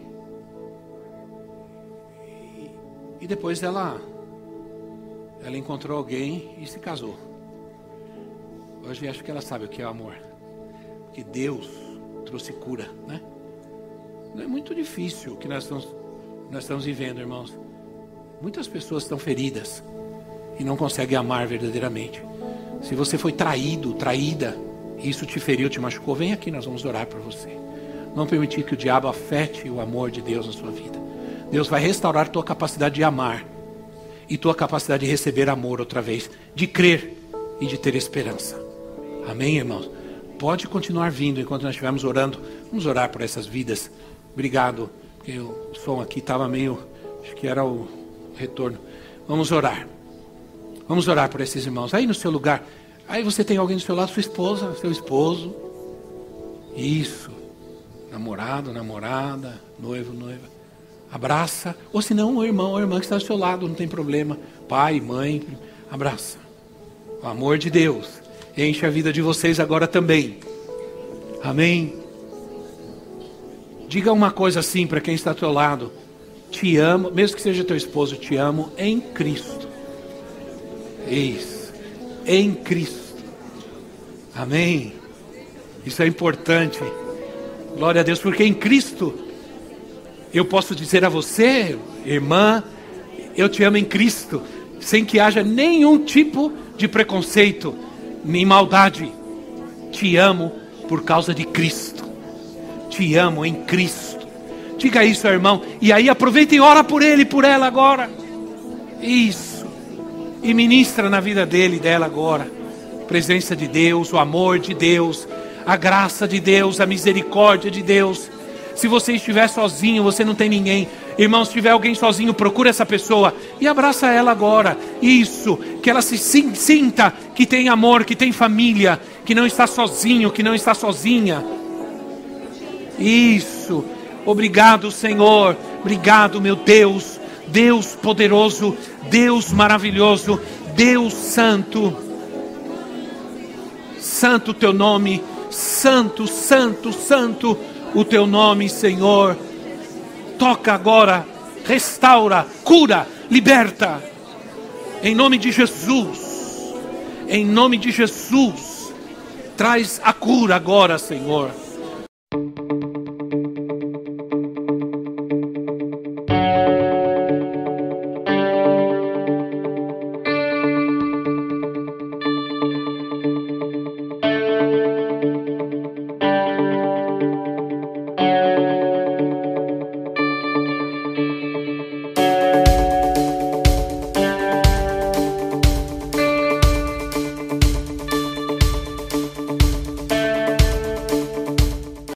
e, e depois ela, ela encontrou alguém e se casou. Hoje acho que ela sabe o que é o amor, porque Deus trouxe cura, né? Não é muito difícil o que nós estamos, nós estamos vivendo, irmãos. Muitas pessoas estão feridas e não conseguem amar verdadeiramente. Se você foi traído, traída, e isso te feriu, te machucou, vem aqui, nós vamos orar por você. Não permitir que o diabo afete o amor de Deus na sua vida. Deus vai restaurar tua capacidade de amar e tua capacidade de receber amor outra vez, de crer e de ter esperança. Amém, irmãos? Pode continuar vindo enquanto nós estivermos orando. Vamos orar por essas vidas. Obrigado, porque o som aqui estava meio, acho que era o retorno. Vamos orar. Vamos orar por esses irmãos. Aí no seu lugar, aí você tem alguém do seu lado, sua esposa, seu esposo. Isso. Namorado, namorada, noivo, noiva. Abraça. Ou se não, o irmão ou a irmã que está do seu lado, não tem problema. Pai, mãe, abraça. O amor de Deus enche a vida de vocês agora também. Amém? Diga uma coisa assim para quem está ao teu lado: te amo, mesmo que seja teu esposo, te amo em Cristo. Isso, em Cristo. Amém? Isso é importante. Glória a Deus, porque em Cristo eu posso dizer a você, irmã, eu te amo em Cristo, sem que haja nenhum tipo de preconceito, nem maldade. Te amo por causa de Cristo. Te amo em Cristo. Diga isso, irmão. E aí aproveita e ora por ele e por ela agora. Isso. E ministra na vida dele e dela agora. Presença de Deus, o amor de Deus, a graça de Deus, a misericórdia de Deus. Se você estiver sozinho, você não tem ninguém. Irmão, se tiver alguém sozinho, procura essa pessoa e abraça ela agora. Isso, que ela se sinta que tem amor, que tem família, que não está sozinho, que não está sozinha. Isso. Obrigado, Senhor. Obrigado, meu Deus. Deus poderoso, Deus maravilhoso, Deus santo. Santo o teu nome, santo, santo, santo o teu nome, Senhor. Toca agora, restaura, cura, liberta. Em nome de Jesus. Em nome de Jesus. Traz a cura agora, Senhor.